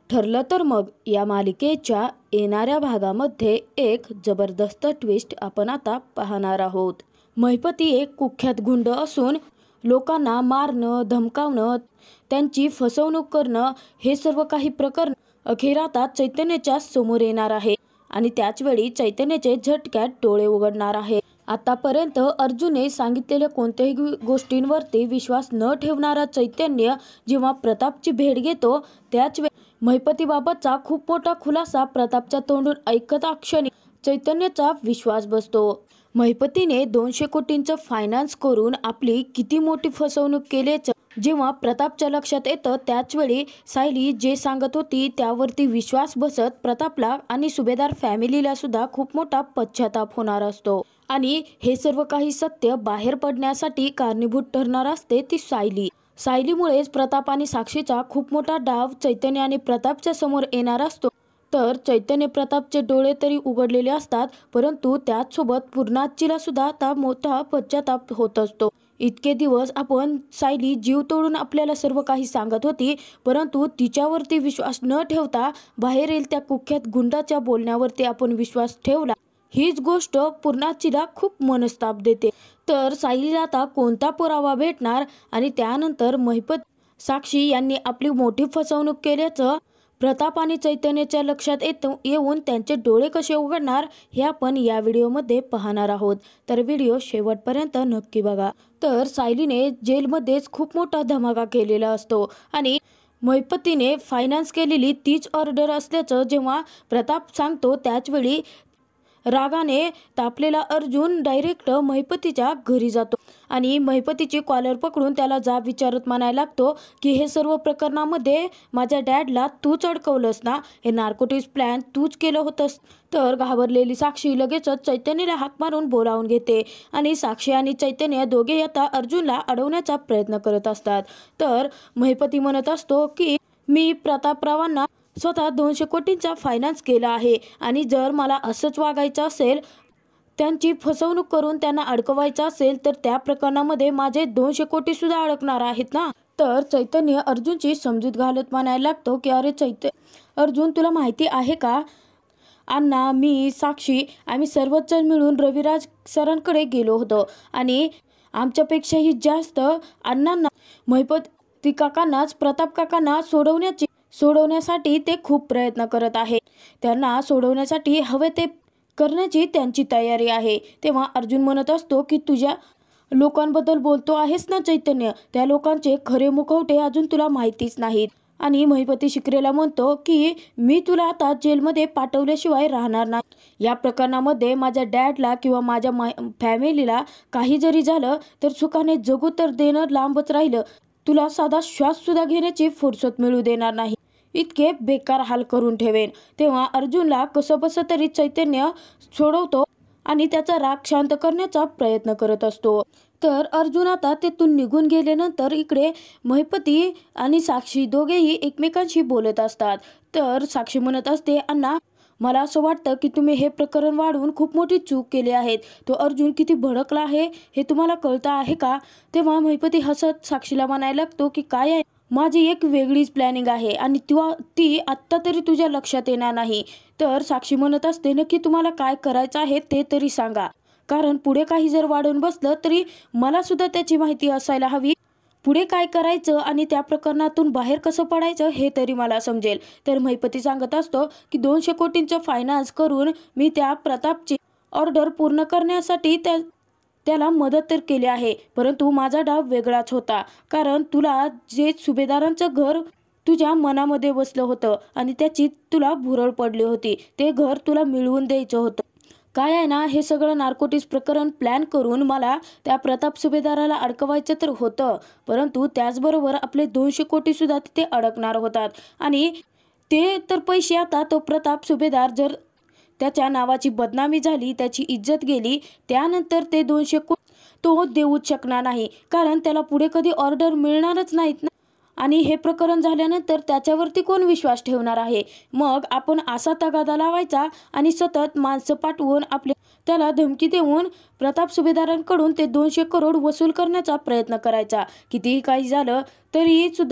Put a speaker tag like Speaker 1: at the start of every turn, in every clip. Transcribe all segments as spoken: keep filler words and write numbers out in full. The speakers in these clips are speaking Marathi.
Speaker 1: ठरलं तर मग या मालिकेच्या येणाऱ्या भागामध्ये एक जबरदस्त ट्विस्ट आपण आता पाहणार आहोत। महिपती एक कुख्यात गुंड असून लोकांना मारणं, धमकावणं, त्यांची फसवणूक करणं हे सर्व काही प्रकरण अखेर आता चैतन्याच्या समोर येणार आहे आणि त्याचवेळी चैतन्याचे झटक्यात डोळे उघडणार आहे। आतापर्यंत अर्जुनने सांगितलेल्या कोणत्याही गोष्टींवरती विश्वास न ठेवणारा चैतन्य जेव्हा प्रतापची भेट घेतो त्याच वेळी महिपतीबाबतचा खूप मोठा खुलासा प्रतापच्या तोंडून ऐकता क्षणी चैतन्याचा विश्वास बसतो। महिपतीने दोनशे कोटींचं फायनान्स करून आपली किती मोठी फसवणूक केल्याचं जेव्हा प्रतापच्या लक्षात येतं त्याचवेळी सायली जे सांगत होती त्यावरती विश्वास बसत प्रतापला आणि सुभेदार फॅमिलीला सुद्धा खूप मोठा पश्चाताप होणार असतो आणि हे सर्व काही सत्य बाहेर पडण्यासाठी कारणीभूत ठरणार असते ती सायली। सायलीमुळेच प्रताप आणि साक्षीचा खूप मोठा डाव चैतन्य आणि प्रतापच्या समोर येणार असतो। तर चैतन्य प्रतापचे डोळे तरी उघडलेले असतात परंतु त्याचसोबत पूर्णाजीला सुद्धा आता मोठा पश्चाताप होत असतो। इतके दिवस आपण सायली जीव तोडून आपल्याला सर्व काही सांगत होती परंतु तिच्यावरती विश्वास न ठेवता बाहेर येईल त्या कुख्यात गुंडाच्या बोलण्यावरती आपण विश्वास ठेवला। हीच गोष्ट पूर्णाजीला खूप मनस्ताप देते। तर सायलीला आता कोणता पुरावा भेटणार आणि त्यानंतर महिपत साक्षी यांनी आपली मोठी फसवणूक केल्याचं प्रताप आणि चैतन्याच्या लक्षात येतं येऊन त्यांचे डोळे कसे उघडणार हे आपण या व्हिडिओमध्ये पाहणार आहोत। तर व्हिडिओ शेवटपर्यंत नक्की बघा। तर सायलीने जेलमध्येच खूप मोठा धमाका केलेला असतो आणि महिपतीने फायनान्स केलेली तीच ऑर्डर असल्याचं जेव्हा प्रताप सांगतो त्याचवेळी रागाने तापलेला अर्जुन डायरेक्ट महिपतीच्या घरी जातो आणि महिपतीची कॉलर पकडून त्याला जाब विचारत म्हणायला लागतो की हे सर्व प्रकरणामध्ये माझ्या डॅडला तूच अडकवलंस ना, हे नार्कोटिक्स प्लॅन तूच केलं होतंस। तर घाबरलेली साक्षी लगेचच चैतन्याला हाक मारून बोलावून घेते आणि साक्षी आणि चैतन्य दोघे आता अर्जुनला अडवण्याचा प्रयत्न करत असतात। तर महिपती म्हणत असतो की मी प्रतापरावांना स्वतः दोनशे कोटींचा फायनान्स केला आहे आणि जर मला असंच वागायचं असेल, त्यांची फसवणूक करून त्यांना अडकवायचं असेल तर त्या प्रकरणामध्ये माझे दोनशे कोटी सुद्धा अडकणार आहेत ना। तर चैतन्य अर्जुनची समजूत घालत म्हणायला लागतो की अरे चैतन्य अर्जुन तुला माहिती आहे का, अण्णा, मी, साक्षी आम्ही सर्वच जण मिळून रविराज सरांकडे गेलो होतो आणि आमच्यापेक्षाही जास्त अण्णांना महिपती काकांनाच प्रताप काकांना सोडवण्याची सोडवण्यासाठी ते खूप प्रयत्न करत आहे। त्यांना सोडवण्यासाठी हवे ते करण्याची त्यांची तयारी आहे। तेव्हा अर्जुन म्हणत असतो की तुझ्या लोकांबद्दल बोलतो आहेस ना चैतन्य, त्या लोकांचे खरे मुखवटे अजून तुला माहितीच नाहीत। आणि महिपती शिकरेला म्हणतो की मी तुला आता जेलमध्ये पाठवल्याशिवाय राहणार नाही। या प्रकरणामध्ये माझ्या डॅडला किंवा माझ्या फॅमिलीला काही जरी झालं तर सुखाने जगू तर देणं लांबच राहिलं, तुला साधा श्वास सुद्धा घेण्याची फुरसत मिळू देणार नाही, इतके बेकार हाल करून ठेवेन। तेव्हा अर्जुनला कसं बसं तरी चैतन्य सोडवतो आणि त्याचा राग शांत करण्याचा प्रयत्न करत असतो। तर अर्जुन आता तेथून निघून गेल्यानंतर इकडे महिपती आणि साक्षी दोघेही एकमेकांशी बोलत असतात। तर साक्षी म्हणत असते अण्णा, मला असं वाटतं की तुम्ही हे प्रकरण वाढवून खूप मोठी चूक केली आहे। तो अर्जुन किती भडकला आहे हे तुम्हाला कळतं आहे का। तेव्हा महिपती हसत साक्षीला म्हणायला लागतो की काय आहे, माझी एक वेगळीच प्लॅनिंग आहे आणि ती आत्ता तरी तुझ्या लक्षात येणार नाही। तर साक्षी म्हणत असते नक्की तुम्हाला काय करायचं आहे ते तरी सांगा, कारण पुढे काही जर वाढून बसलं तरी मला सुद्धा त्याची माहिती असायला हवी। पुढे काय करायचं आणि त्या प्रकरणातून बाहेर कसं पडायचं हे तरी मला समजेल। तर महिपती सांगत असतो की दोनशे कोटींचं फायनान्स करून मी त्या प्रतापची ऑर्डर पूर्ण करण्यासाठी त्या त्याला मदत तर केली आहे परंतु माझा डाव वेगळाच होता, कारण तुला जे सुभेदारांचं घर तुझ्या मनामध्ये बसलं होतं आणि त्याची तुला भुरळ पडली होती, ते घर तुला मिळवून द्यायचं होतं। काय आहे ना, हे सगळं नार्कोटिक्स प्रकरण प्लॅन करून मला त्या प्रताप सुभेदाराला अडकवायचं तर होतं परंतु त्याचबरोबर आपले दोनशे कोटी सुद्धा तिथे अडकणार होतात आणि ते तर पैसे आता तो प्रताप सुभेदार जर त्याच्या नावाची बदनामी झाली, त्याची इज्जत गेली, त्यानंतर ते दोनशे कोटी तो देऊच शकणार नाही, कारण त्याला पुढे कधी ऑर्डर मिळणारच नाहीत ना। आणि हे प्रकरण झाल्यानंतर त्याच्यावरती कोण विश्वास ठेवणार आहे। मग आपण असा तगादा लावायचा आणि सतत माणसं पाठवून आपले त्याला धमकी देऊन प्रताप सुभेदारांकडून ते दोनशे करोड वसूल करण्याचा प्रयत्न करायचा। कितीही काही झालं तरी सुद्धा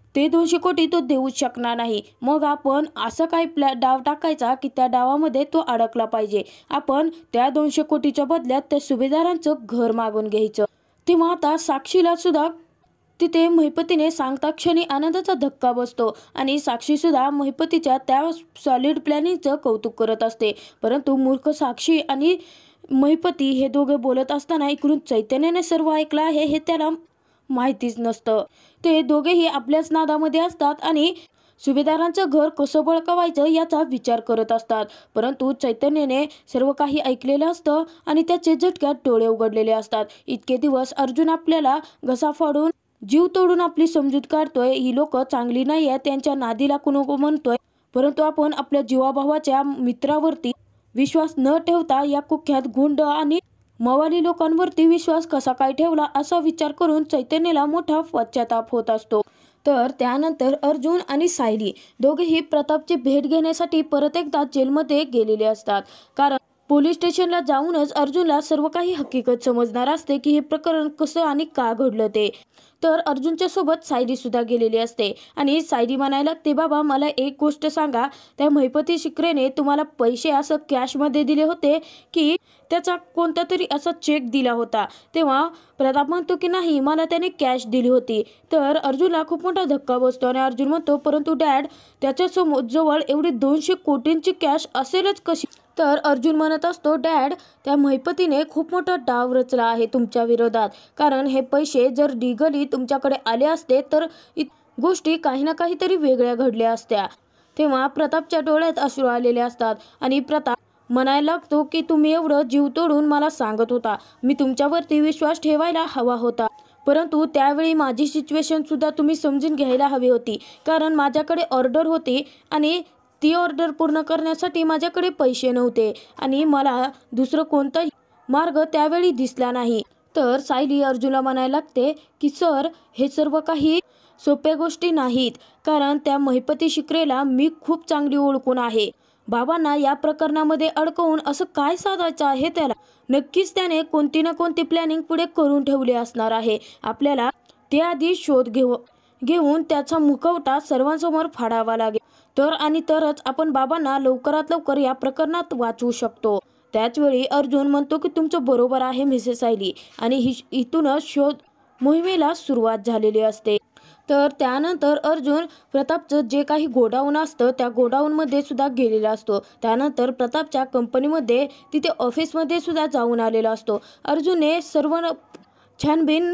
Speaker 1: ते दोनशे कोटी तो देऊच शकणार नाही. मग आपण असं काही प्लॅ डाव टाकायचा की त्या डावामध्ये तो अडकला पाहिजे. आपण त्या दोनशे कोटीच्या बदल्यात त्या सुभेदारांचं घर मागून घ्यायचं. तेव्हा आता साक्षीला सुद्धा तिथे महिपतीने सांगता क्षणी आनंदाचा धक्का बसतो आणि साक्षी सुद्धा महिपतीच्या त्या सॉलिड प्लॅनिंगचं कौतुक करत असते. परंतु मूर्ख साक्षी आणि महिपती हे दोघे बोलत असताना इकडून चैतन्याने सर्व ऐकलं आहे हे त्याला माहितीच नसतं. ते दोघेही आपल्याच नादामध्ये असतात आणि सुभेदारांचं घर कसं बळकावायचं याचा विचार करत असतात. परंतु चैतन्याने सर्व काही ऐकलेलं असतं आणि त्याचे झटक्यात डोळे उघडलेले असतात. इतके दिवस अर्जुन आपल्याला घसा फाडून जीव तोडून आपली समजूत काढतोय, ही लोक चांगली नाही आहे, त्यांच्या नादीला नको म्हणतोय. परंतु आपण आपल्या जीवाभावाच्या मित्रावरती विश्वास न ठेवता या कुख्यात गुंड आणि मवाली लोकांवरती विश्वास कसा काय ठेवला असा विचार करून चैतन्याला मोठा पश्चाताप होत असतो. तर त्यानंतर अर्जुन आणि सायली दोघेही प्रतापची भेट घेण्यासाठी परत एकदा जेलमध्ये गेलेले असतात. कारण पोलीस स्टेशनला जाऊनच अर्जुनला सर्व काही हकीकत समजणार असते की हे प्रकरण कसं आणि का घडलं ते. तर अर्जुनच्या सोबत सायली सुद्धा गेलेली असते आणि सायली म्हणायला लागते, बाबा मला एक गोष्ट सांगा, त्या महिपती शिकरेने तुम्हाला पैसे असं कॅशमध्ये दिले होते की त्याचा कोणता तरी असा चेक दिला होता? तेव्हा प्रताप म्हणतो की नाही, मला त्याने कॅश दिली होती. तर अर्जुनला खूप मोठा धक्का बसतो आणि अर्जुन म्हणतो, परंतु डॅड त्याच्या समोर जवळ एवढी दोनशे कोटींची कॅश असेलच कशी? तर अर्जुन म्हणत असतो, डॅड त्या महिपतीने खूप मोठा डाव रचला आहे तुमच्या विरोधात. कारण हे पैसे जर लिगली तुमच्याकडे आले असते तर गोष्टी काही ना काहीतरी वेगळ्या घडल्या असत्या. तेव्हा प्रतापच्या डोळ्यात अश्रू आलेले असतात आणि प्रताप म्हणायला लागतो की तुम्ही एवढं जीव तोडून मला सांगत होता, मी तुमच्यावरती विश्वास ठेवायला हवा होता. परंतु त्यावेळी माझी सिच्युएशन सुद्धा तुम्ही समजून घ्यायला हवी होती. कारण माझ्याकडे ऑर्डर होती आणि ती ऑर्डर पूर्ण करण्यासाठी माझ्याकडे पैसे नव्हते आणि मला दुसरं कोणताही मार्ग त्यावेळी दिसला नाही. तर सायली अर्जुनला म्हणायला लागते की सर, हे सर्व काही सोप्या गोष्टी नाहीत. कारण त्या महिपती शिकरेला मी खूप चांगली ओळखून आहे. बाबांना या प्रकरणामध्ये अडकवून असं काय साधायचं आहे त्याला? नक्कीच त्याने कोणती ना कोणती प्लॅनिंग पुढे करून ठेवली असणार आहे. आपल्याला ते आधी शोध घेऊ घेऊन त्याचा मुखवटा सर्वांसमोर फाडावा लागेल. तर आणि तरच आपण बाबांना लवकरात लवकर या प्रकरणात वाचवू शकतो. त्याचवेळी अर्जुन म्हणतो की तुमचं बरोबर आहे मिसेस सायली आणि ही इथूनच शोध मोहिमेला सुरुवात झालेली असते. तर त्यानंतर अर्जुन प्रतापचं जे काही गोडाऊन असतं त्या गोडाऊनमध्ये सुद्धा गेलेला असतो. त्यानंतर प्रतापच्या कंपनीमध्ये तिथे ऑफिसमध्ये सुद्धा जाऊन आलेला असतो. अर्जुनने सर्व छानबीन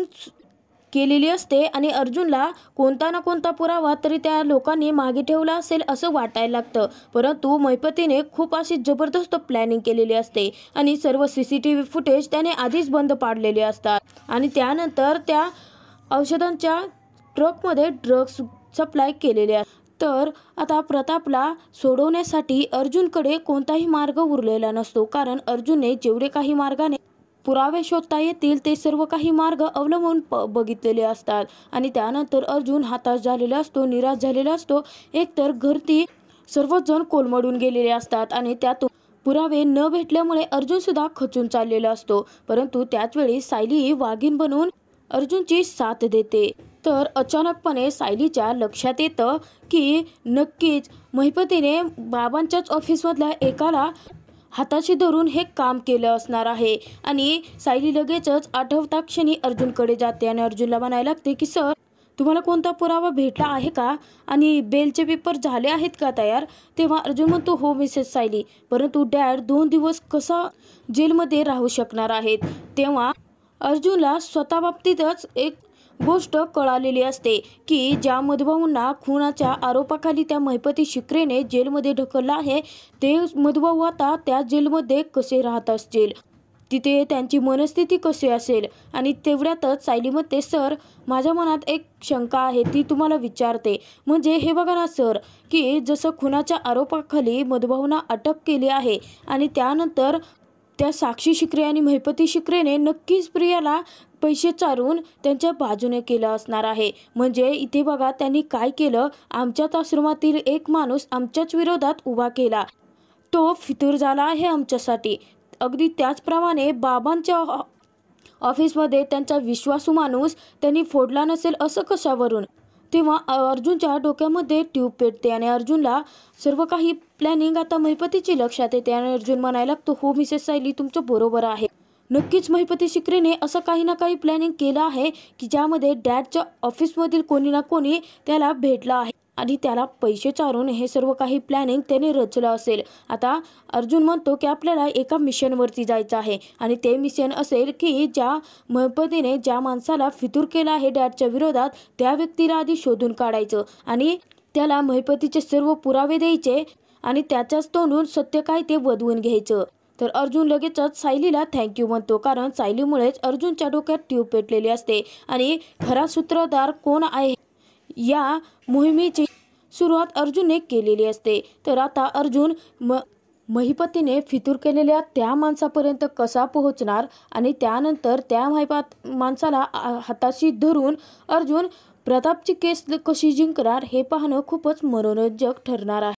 Speaker 1: केलेली असते आणि अर्जुनला कोणता ना कोणता पुरावा तरी त्या लोकांनी मागे ठेवला असेल असं वाटायला लागतं. परंतु महिपतीने खूप अशी जबरदस्त प्लॅनिंग केलेली असते आणि सर्व C C T V footage त्याने आधीच बंद पाडलेले असतात आणि त्यानंतर त्या औषधांच्या ट्रकमध्ये ड्रग्स सप्लाय केलेले असतात. तर आता प्रतापला सोडवण्यासाठी अर्जुनकडे कोणताही मार्ग उरलेला नसतो. कारण अर्जुनने जेवढे काही मार्गाने पुरावे शोधता येतील ते सर्व काही मार्ग अवलंबून प बघितलेले असतात आणि त्यानंतर अर्जुन हताश झालेला असतो, निराश झालेला असतो. एकतर घरती सर्वच जण कोलमडून गेलेले असतात आणि त्यातून पुरावे न भेटल्यामुळे अर्जुन सुद्धा खचून चाललेला असतो. परंतु त्याचवेळी सायली वाघीण बनवून अर्जुनची साथ देते. तर अचानकपणे सायलीच्या लक्षात येतं की नक्कीच महिपतीने बाबांच्याच ऑफिसमधल्या एकाला हाताशी धरून हे काम केलं असणार आहे आणि सायली लगेचच आठवता क्षणी अर्जुनकडे जाते आणि अर्जुनला म्हणायला लागते की सर, तुम्हाला कोणता पुरावा भेटला आहे का आणि बेलचे पेपर झाले आहेत का तयार? तेव्हा अर्जुन म्हणतो, हो मिसेस सायली, परंतु डॅड दोन दिवस कसा जेलमध्ये राहू शकणार आहेत? तेव्हा अर्जुनला स्वतः बाबतीतच एक गोष्ट कळालेली असते की ज्या मधुभाऊंना खुनाच्या आरोपाखाली त्या महिपती शिकरेने जेलमध्ये ढकललं आहे ते मधुभाऊ आता त्या जेलमध्ये कसे राहत असतील, तिथे त्यांची मनस्थिती कशी असेल. आणि तेवढ्यातच सायली म्हणते, सर माझ्या मनात एक शंका आहे ती तुम्हाला विचारते. म्हणजे हे बघा ना सर, की जसं खुनाच्या आरोपाखाली मधुभाऊंना अटक केली आहे आणि त्यानंतर त्या साक्षी शिकरे आणि महिपती शिकरेने नक्कीच प्रियाला पैसे चारून त्यांच्या बाजूने केलं असणार आहे. म्हणजे इथे बघा त्यांनी काय केलं, आमच्याच आश्रमातील एक माणूस आमच्याच विरोधात उभा केला, तो फितूर झाला आहे आमच्यासाठी. अगदी त्याचप्रमाणे बाबांच्या ऑफिसमध्ये त्यांचा विश्वासू माणूस त्यांनी फोडला नसेल असं कशावरून? तेव्हा अर्जुनच्या डोक्यामध्ये ट्यूब पेटते आणि अर्जुनला सर्व काही प्लॅनिंग आता महिपतीची लक्षात येते आणि अर्जुन म्हणायला लागतो, हो मिसेस सायली, तुमचं बरोबर आहे. नक्कीच महिपती शिक्रेने असं काही ना काही प्लॅनिंग केलं आहे की ज्यामध्ये डॅडच्या ऑफिसमधील कोणी ना कोणी त्याला भेटलं आहे आणि त्याला पैसे चारून हे सर्व काही प्लॅनिंग त्याने रचलं असेल. आता अर्जुन म्हणतो की आपल्याला एका मिशनवरती जायचं आहे आणि ते मिशन असेल की ज्या महिपतीने ज्या माणसाला फितूर केला आहे डॅडच्या विरोधात त्या व्यक्तीला आधी शोधून काढायचं आणि त्याला महिपतीचे सर्व पुरावे द्यायचे आणि त्याच्याच तोंडून सत्य काय ते वधवून घ्यायचं. तर अर्जुन लगेचच सायलीला थँक्यू म्हणतो, कारण सायलीमुळेच अर्जुनच्या डोक्यात ट्यूब पेटलेली असते आणि खरा सूत्रधार कोण आहे या मोहिमेची सुरुवात अर्जुनने केलेली असते. तर आता अर्जुन म महिपतीने फितूर केलेल्या त्या माणसापर्यंत कसा पोहोचणार आणि त्यानंतर त्या महिपात माणसाला हाताशी धरून अर्जुन प्रतापची केस कशी जिंकणार हे पाहणं खूपच मनोरंजक ठरणार आहे.